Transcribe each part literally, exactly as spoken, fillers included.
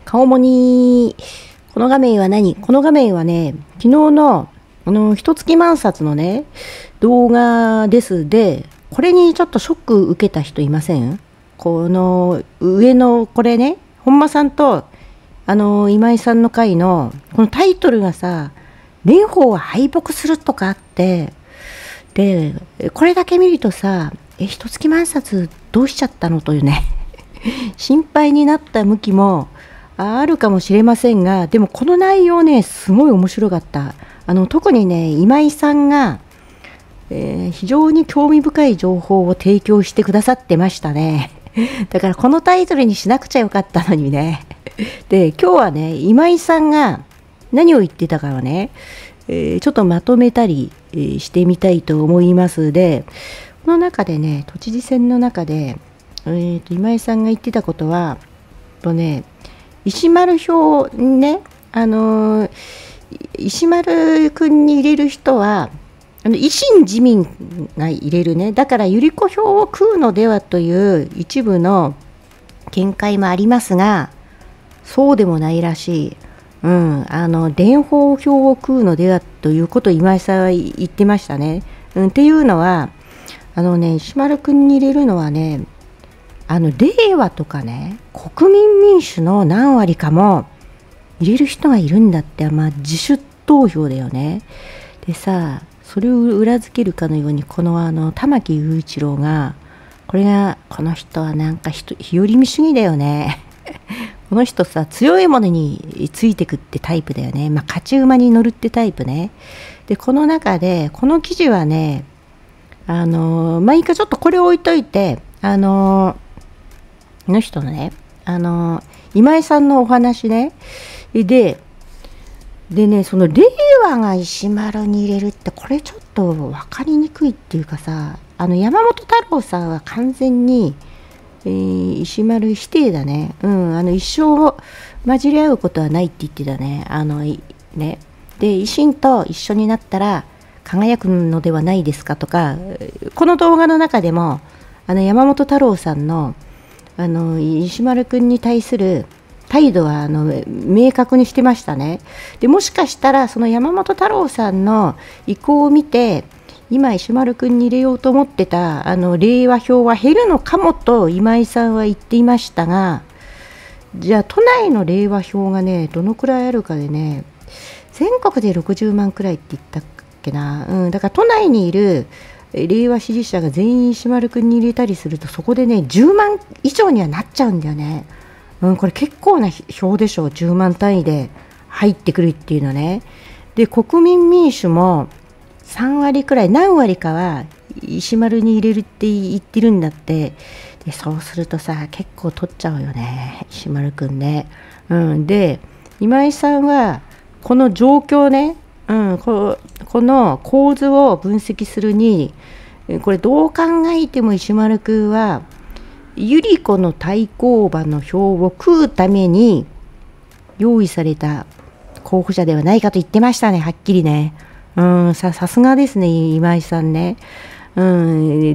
顔もに、この画面は何？この画面はね、昨日の、あの、一月万冊のね、動画ですで、これにちょっとショック受けた人いません？この上のこれね、本間さんと、あの、今井さんの回の、このタイトルがさ、蓮舫は敗北するとかあって、で、これだけ見るとさ、え、一月万冊どうしちゃったのというね、心配になった向きもあるかもしれませんが、でもこの内容ね、すごい面白かった。あの、特にね、今井さんが、えー、非常に興味深い情報を提供してくださってましたね。だからこのタイトルにしなくちゃよかったのにね。で、今日はね、今井さんが何を言ってたかはね、えー、ちょっとまとめたり、えー、してみたいと思いますで、この中でね、都知事選の中で、えー、と今井さんが言ってたことは、とね、石丸票ね、あのー、石丸君に入れる人は、あの維新自民が入れるね、だから百合子票を食うのではという一部の見解もありますが、そうでもないらしい。うん、あの蓮舫票を食うのではということを今井さんは言ってましたね。うん、っていうのは、あのね、石丸君に入れるのはね、あの令和とかね、国民民主の何割かも入れる人がいるんだって、まあ自主投票だよね。でさ、それを裏付けるかのように、このあの玉木雄一郎が、これが、この人はなんか日和見主義だよね。この人さ、強いものについてくってタイプだよね。まあ勝ち馬に乗るってタイプね。で、この中で、この記事はね、あの、まあいいか、ちょっとこれを置いといて、あの、この人のね、あの、今井さんのお話ね、で、でね、その令和が石丸に入れるって、これちょっと分かりにくいっていうかさ、あの山本太郎さんは完全に、えー、石丸否定だね。うん、あの一生混じり合うことはないって言ってたね。あのね。で、維新と一緒になったら輝くのではないですかとか、この動画の中でも、あの山本太郎さんの、あの石丸君に対する態度はあの明確にしてましたね。でもしかしたらその山本太郎さんの意向を見て、今石丸君に入れようと思ってたあの令和票は減るのかもと今井さんは言っていましたが、じゃあ都内の令和票がね、どのくらいあるかでね、全国でろくじゅうまんくらいって言ったっけな。うん、だから都内にいる令和支持者が全員石丸君に入れたりすると、そこでねじゅうまん以上にはなっちゃうんだよね。うん、これ結構な票でしょ。じゅうまん単位で入ってくるっていうのね。で、国民民主もさんわりくらい、何割かは石丸に入れるって言ってるんだって。で、そうするとさ、結構取っちゃうよね、石丸くんね。うん、で、今井さんはこの状況ね、うん、こ, この構図を分析するに、これどう考えても石丸くんは百合子の対抗馬の票を食うために用意された候補者ではないかと言ってましたね、はっきりね。うん、さ、さすがですね、今井さんね。うん、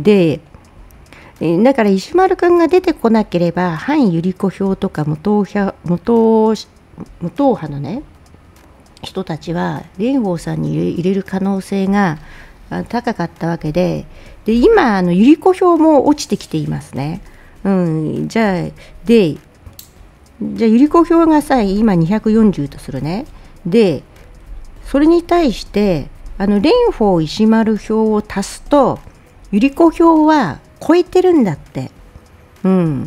で、だから石丸くんが出てこなければ、反百合子票とか無党派、無党、無党派のね、人たちは蓮舫さんに入れ、入れる可能性が高かったわけで、で、今、あの百合子票も落ちてきていますね。うん、じゃあ、で、じゃあ、百合子票がさ、今にひゃくよんじゅうとするね。で、それに対して、あの、蓮舫石丸票を足すと、百合子票は超えてるんだって。うん。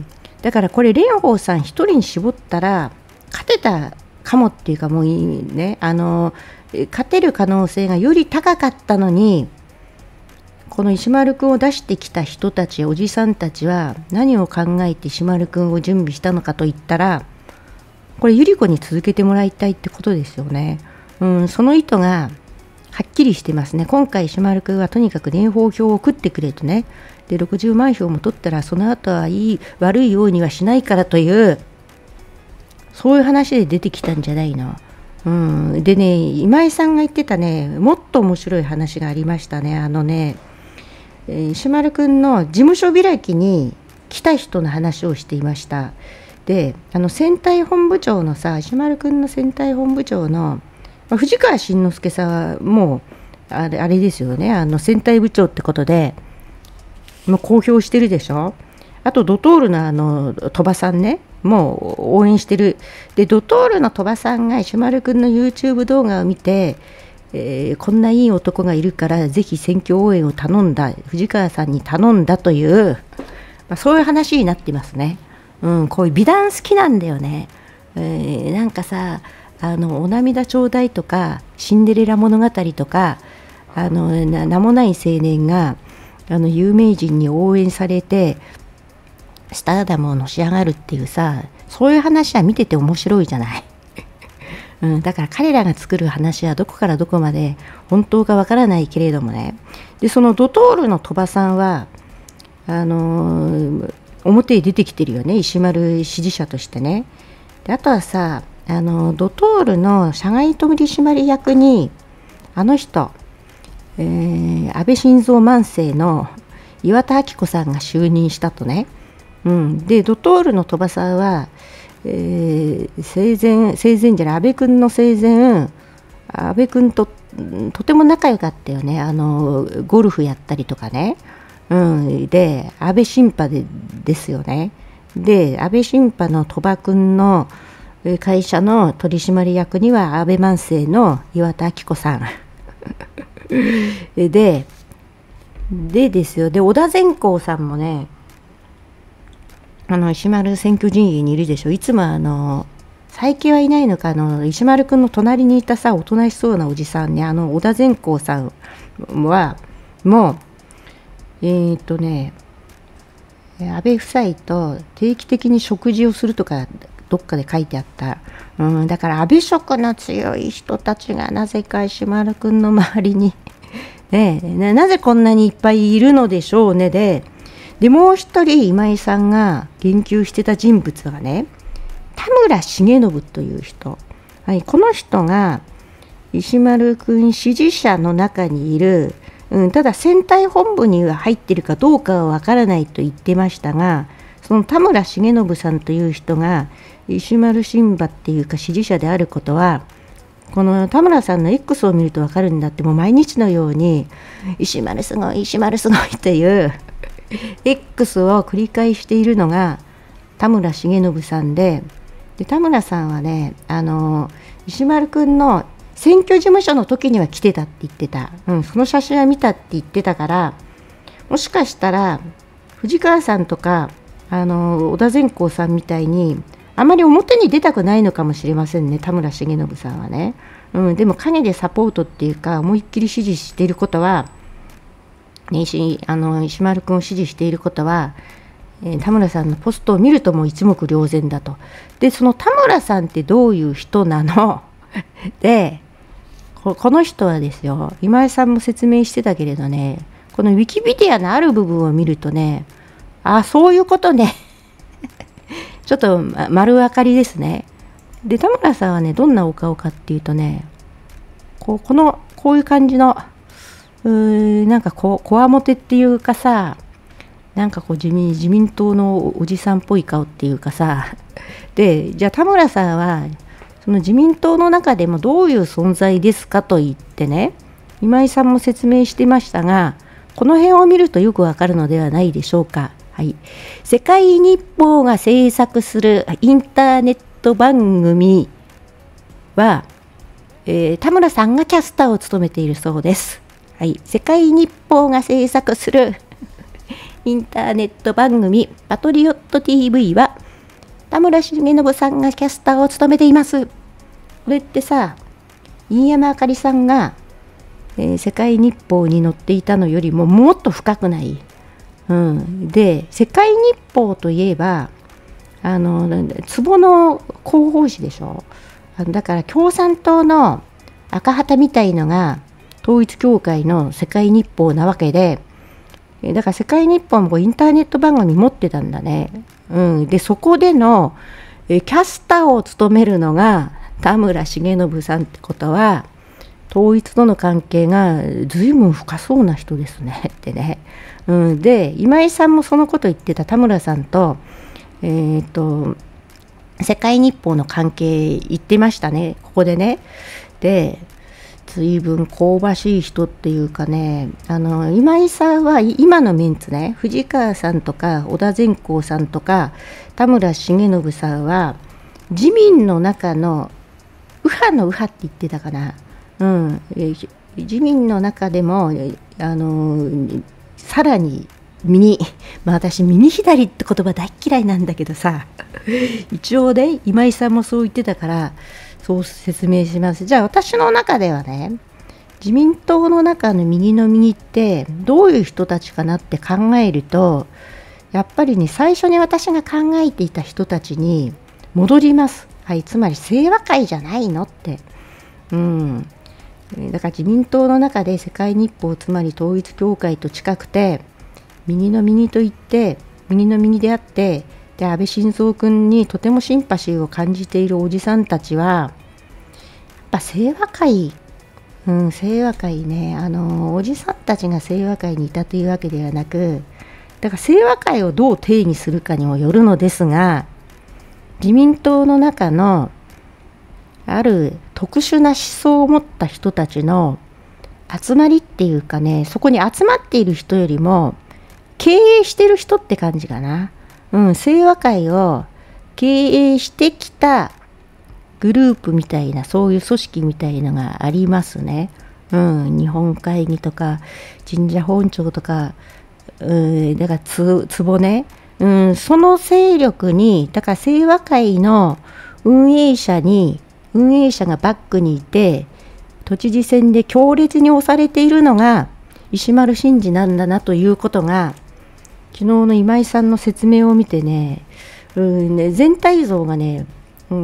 だからこれ、蓮舫さん一人に絞ったら、勝てたかもっていうか、もういいね。あの、勝てる可能性がより高かったのに、この石丸くんを出してきた人たち、おじさんたちは何を考えて石丸くんを準備したのかといったら、これ百合子に続けてもらいたいってことですよね。うん、その意図がはっきりしてますね。今回石丸くんはとにかく蓮舫票を食ってくれとね。で、ろくじゅうまん票も取ったらその後はいい悪いようにはしないからという、そういう話で出てきたんじゃないの。うん、でね、今井さんが言ってたね、もっと面白い話がありましたね。あのね、石丸くんの事務所開きに来た人の話をしていました。 であの選対本部長のさ、石丸くんの選対本部長の、まあ、藤川慎之介さんはもうあれあれですよね、あの選対部長ってことでもう公表してるでしょ。あとドトールのあの鳥羽さんね、もう応援してる。でドトールの鳥羽さんが石丸くんの YouTube 動画を見て、えー、こんないい男がいるからぜひ選挙応援を頼んだ、藤川さんに頼んだという、まあ、そういう話になってますね。うん、こういう美談好きなんだよね。えー、なんかさ、あのお涙ちょうだいとかシンデレラ物語とか、あの名もない青年があの有名人に応援されてスターダムをのし上がるっていうさ、そういう話は見てて面白いじゃない、うん、だから彼らが作る話はどこからどこまで本当かわからないけれどもね。でそのドトールの鳥羽さんはあのー、表に出てきてるよね、石丸支持者としてね。であとはさ、あのドトールの社外取締役にあの人、えー、安倍晋三万世の岩田明子さんが就任したとね。うん、でドトールの鳥羽さんは、えー、生前生前じゃない安倍君の生前安倍君ととても仲良かったよね。あのゴルフやったりとかね。うん、で安倍新派でですよね。で安倍新派の鳥羽君の会社の取締役には安倍万世の岩田明子さんででですよ。で小田善光さんもね、あの石丸選挙陣営にいるでしょ。いつもあの最近はいないのか、あの石丸君の隣にいたさ、おとなしそうなおじさんね、あの小田善光さんはもうえー、っとね安倍夫妻と定期的に食事をするとかどっかで書いてあった。うん、だから安倍色の強い人たちがなぜか石丸君の周りにねえ、なぜこんなにいっぱいいるのでしょうね。ででもう一人今井さんが言及してた人物がね、田村重信という人、はい、この人が石丸君支持者の中にいる、うん、ただ選対本部には入っているかどうかはわからないと言ってましたが、その田村重信さんという人が石丸新馬っていうか支持者であることは、この田村さんの X を見るとわかるんだって。もう毎日のように石丸すごい石丸すごいっていうX を繰り返しているのが田村重信さんで、で田村さんはね、あの石丸くんの選挙事務所の時には来てたって言ってた、うん、その写真は見たって言ってたから、もしかしたら藤川さんとかあの小田善光さんみたいにあまり表に出たくないのかもしれませんね、田村重信さんはね。うん、でも陰でサポートっていうか思いっきり支持していることは、ね、石あの石丸君を支持していることは、えー、田村さんのポストを見るともう一目瞭然だと。でその田村さんってどういう人なのでこ、この人はですよ、今井さんも説明してたけれどね、このウィキペディアのある部分を見るとね、あ、そういうことねちょっと丸分かりですね。で田村さんはね、どんなお顔かっていうとね、こうこのこういう感じのうーなんかここわもてっていうかさ、なんかこう自民自民党のおじさんっぽい顔っていうかさ、でじゃあ田村さんはその自民党の中でもどういう存在ですかと言ってね、今井さんも説明してましたが、この辺を見るとよくわかるのではないでしょうか。はい、世界日報が制作するインターネット番組は、えー、田村さんがキャスターを務めているそうです。はい、世界日報が制作するインターネット番組パトリオット ティーブイ は田村重信さんがキャスターを務めています。これってさ、飯山あかりさんが、えー、世界日報に載っていたのよりももっと深くない？うん、で世界日報といえばあの壺の広報誌でしょ。だから共産党の赤旗みたいのが統一教会の世界日報なわけで、だから世界日報もインターネット番組持ってたんだね。うん、でそこでのキャスターを務めるのが田村重信さんってことは、統一との関係が随分深そうな人ですねってね。うん、で今井さんもそのこと言ってた。田村さんと、えー、と世界日報の関係言ってましたね、ここでね。で、随分香ばしい人っていうかね、あの今井さんは今のメンツね、藤川さんとか小田善光さんとか田村重信さんは自民の中の右派の右派って言ってたかな、うん、自民の中でもあのさらに右、まあ私右左って言葉大嫌いなんだけどさ、一応ね今井さんもそう言ってたからそう説明します。じゃあ私の中ではね、自民党の中の右の右ってどういう人たちかなって考えると、やっぱりね最初に私が考えていた人たちに戻ります。はい、つまり清和会じゃないのって。うん。だから自民党の中で世界日報、つまり統一教会と近くて、右の右と言って、右の右であって、で安倍晋三君にとてもシンパシーを感じているおじさんたちは、やっぱ清和会、うん、清和会ね、あの、おじさんたちが清和会にいたというわけではなく、だから清和会をどう定義するかにもよるのですが、自民党の中のある特殊な思想を持った人たちの集まりっていうかね、そこに集まっている人よりも経営してる人って感じかな。うん、清和会を経営してきたグループみたいな、そういう組織みたいなのがありますね。うん、日本会議とか神社本庁とか、うん、だからつ、つぼね。うん、その勢力に、だから清和会の運営者に、運営者がバックにいて、都知事選で強烈に押されているのが石丸伸二なんだなということが、昨日の今井さんの説明を見てね、うんね、全体像がね、うん、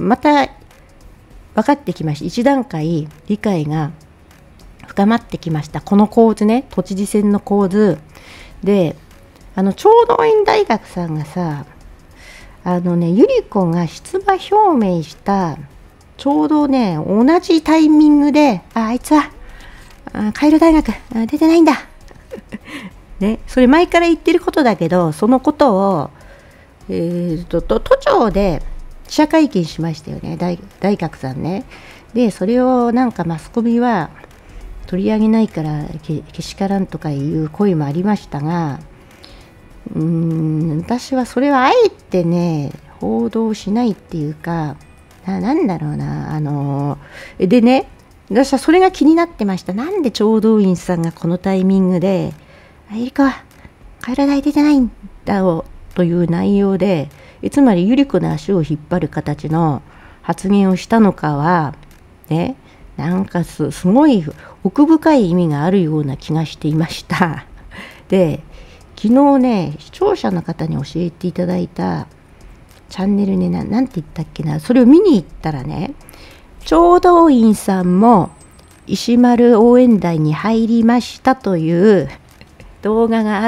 また分かってきました。一段階理解が深まってきました。この構図ね、都知事選の構図で、あのちょうど院大学さんがさ、あのね、百合子が出馬表明したちょうどね、同じタイミングで、あ、あいつはあカイロ大学あ出てないんだね、それ前から言ってることだけど、そのことを、えー、とと都庁で記者会見しましたよね、 大, 大学さんね。でそれをなんかマスコミは取り上げないからけけしからんとかいう声もありましたが、うーん私はそれはあえてね報道しないっていうか、な、なんだろうな、あのー、でね、私はそれが気になってました。なんで聴導員さんがこのタイミングであゆり子はカイロ大出てないんだろうという内容で、つまり百合子の足を引っ張る形の発言をしたのかはね、なんか す, すごい奥深い意味があるような気がしていましたで、昨日ね視聴者の方に教えていただいたチャンネルね、な, なんて言ったっけな、それを見に行ったらね、聴導員さんも石丸応援団に入りましたという動画があって、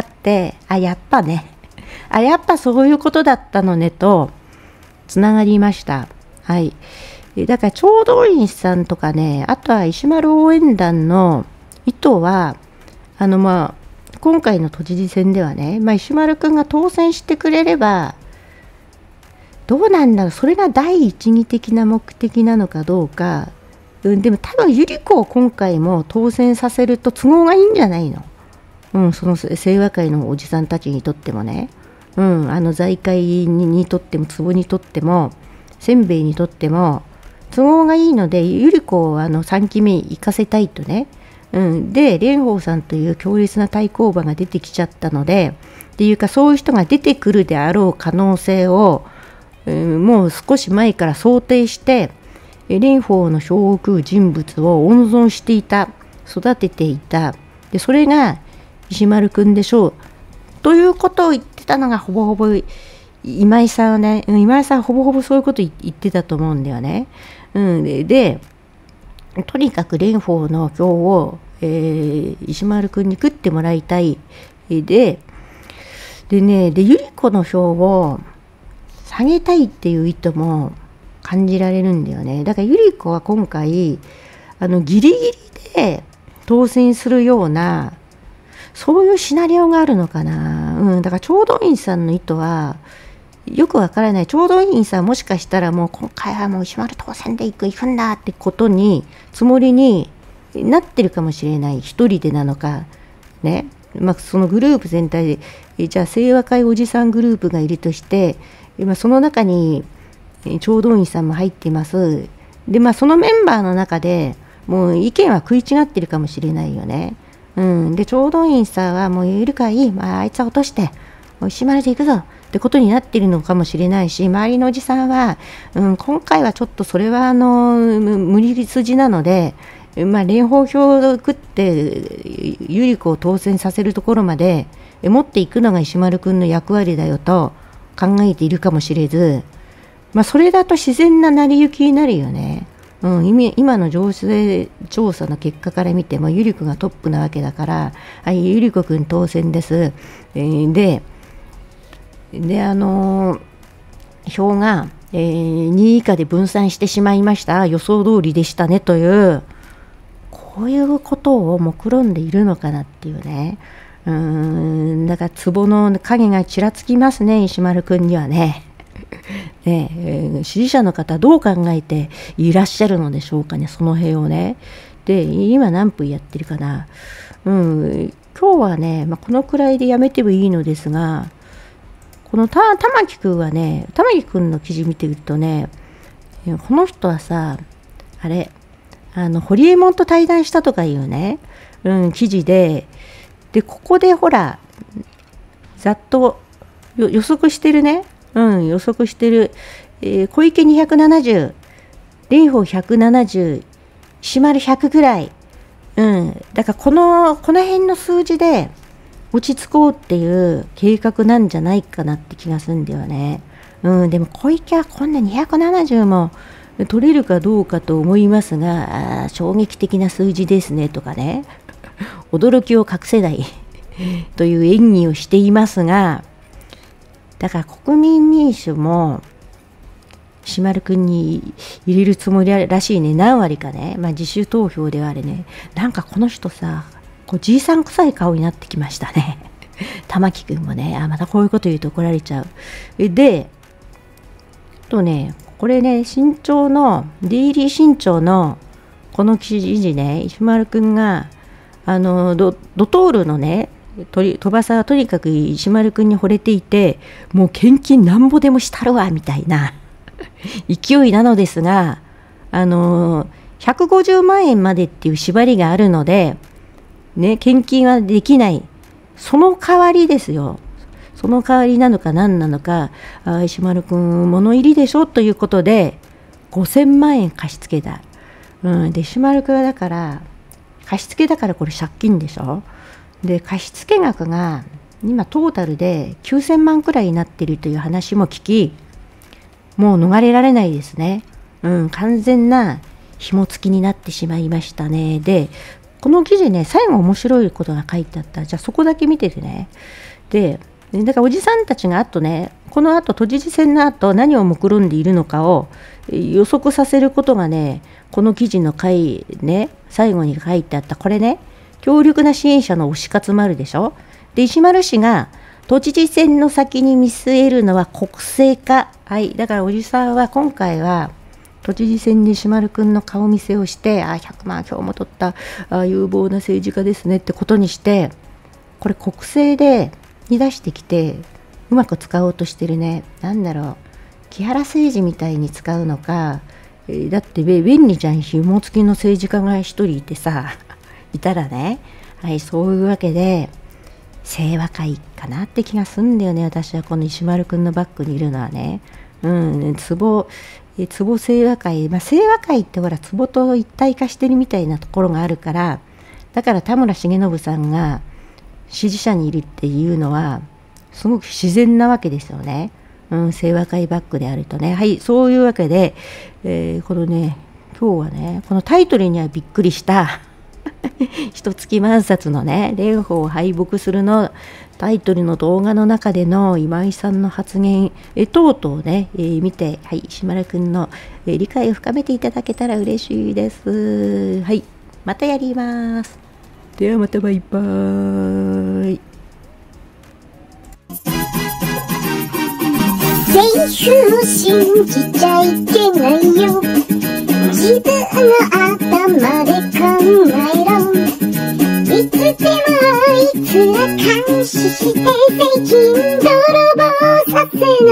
あ、やっぱね、あ、やっぱそういうことだったのねとつながりました。はい。だから聴導員さんとかね、あとは石丸応援団の意図は、あのまあ今回の都知事選ではね、まあ、石丸くんが当選してくれればどうなんだろう、それが第一義的な目的なのかどうか、うん、でも多分百合子を今回も当選させると都合がいいんじゃないの、うん、その清和会のおじさんたちにとってもね、うん、あの財界に、にとっても壺にとってもせんべいにとっても都合がいいので、百合子をあのさんきめ行かせたいとね、うん、で蓮舫さんという強烈な対抗馬が出てきちゃったので、っていうかそういう人が出てくるであろう可能性を、うん、もう少し前から想定して蓮舫の票を食う人物を温存していた、育てていた、でそれが石丸くんでしょうということを言ってたのがほぼほぼ今井さんはね、今井さんはほぼほぼそういうこと言ってたと思うんだよね。うん、で, でとにかく蓮舫の票を、えー、石丸くんに食ってもらいたい。で、でね、で百合子の票を下げたいっていう意図も感じられるんだよね。だから百合子は今回あのギリギリで当選するようなそういうシナリオがあるのかな。うん、だから聴導員さんの意図はよくわからない。ちょうどいいさ、もしかしたらもう今回はもう石丸当選で行く、行くんだってことに、つもりになってるかもしれない。一人でなのか。ね。まあ、そのグループ全体で、じゃあ清和会おじさんグループがいるとして、今その中に聴導員さんも入っています。で、まあそのメンバーの中でもう意見は食い違ってるかもしれないよね。うん。で、聴導員さんはもういるからいい。まああいつは落として、もう石丸で行くぞってことになってるのかもしれないし、周りのおじさんは、うん、今回はちょっとそれはあの無理筋なので、まあ、蓮舫票を食って百合子を当選させるところまで持っていくのが石丸君の役割だよと考えているかもしれず、まあ、それだと自然な成り行きになるよね。うん、今の情勢調査の結果から見ても百合子がトップなわけだから、はい、百合子君当選です。えー、でであのー、票が、えー、にい以下で分散してしまいました。予想通りでしたねというこういうことを目論んでいるのかなっていうね。うーん、だから壺の影がちらつきますね、石丸君にはね。ねえー、支持者の方どう考えていらっしゃるのでしょうかね、その辺をね。で、今何分やってるかな。うん、今日はね、まあ、このくらいでやめてもいいのですが、このた玉木君はね、玉木君の記事見てるとね、この人はさ、あれ、あの堀江門と対談したとかいうね、うん、記事で、でここでほらざっと予測してるね、うん、予測してる、えー、小池にひゃくななじゅう、蓮舫ひゃくななじゅう、石丸ひゃくぐらい、うん、だからこのこの辺の数字で落ち着こうっていう計画なんじゃないかなって気がするんだよね。うん、でも小池はこんなにひゃくななじゅうも取れるかどうかと思いますが、あ衝撃的な数字ですねとかね、驚きを隠せないという演技をしていますが、だから国民民主も石丸君に入れるつもりらしいね。何割かね、まあ、自主投票ではあれね、なんかこの人さ、こうじいさん臭い顔になってきましたね。玉木君もね、あまたこういうこと言うと怒られちゃう。で、とね、これね、新潮の、デイリー新潮のこの記事ね、石丸くんが、あの、ド, ドトールのね、鳥羽さはとにかく石丸くんに惚れていて、もう献金なんぼでもしたるわ、みたいな勢いなのですが、あの、ひゃくごじゅうまんえんまでっていう縛りがあるので、ね、献金はできない。その代わりですよ。その代わりなのか何なのか、あ石丸君物入りでしょということでごせんまんえん貸し付けた。うん、で石丸君はだから貸し付けだからこれ借金でしょ。で貸付額が今トータルできゅうせんまんくらいになっているという話も聞き、もう逃れられないですね。うん、完全な紐付きになってしまいましたね。でこの記事ね、最後面白いことが書いてあった。じゃあそこだけ見ててね。でだからおじさんたちがあとね、このあと都知事選のあと何を目論んでいるのかを予測させることがね、この記事の回ね、最後に書いてあったこれね、強力な支援者の推し活もあるでしょ。で石丸氏が都知事選の先に見据えるのは国政化。はい、だからおじさんは今回は都知事選で石丸君の顔見せをして、あひゃくまん票も取ったあ有望な政治家ですねってことにして、これ国政でに出してきてうまく使おうとしてるね。なんだろう、木原誠二みたいに使うのか、えー、だって便利じゃん、紐付きの政治家が一人いてさいたらね。はい、そういうわけで清和会かなって気がするんだよね。私はこの石丸君のバックにいるのはね、うん壺壺清和会、まあ、清和会ってほら壺と一体化してるみたいなところがあるから、だから田村重信さんが支持者にいるっていうのはすごく自然なわけですよね。うん、清和会バックであるとね。はい、そういうわけで、えー、このね、今日はね、このタイトルにはびっくりした一月万冊のね、蓮舫を敗北するのタイトルの動画の中での今井さんの発言え等々をね、えー、見て、はい、石丸くんの、えー、理解を深めていただけたら嬉しいです。はい、またやります。ではまたバイバーイ。 セーフ信じちゃいけないよ。自分の頭で考えろ。いつでもあいつら監視して税金泥棒させ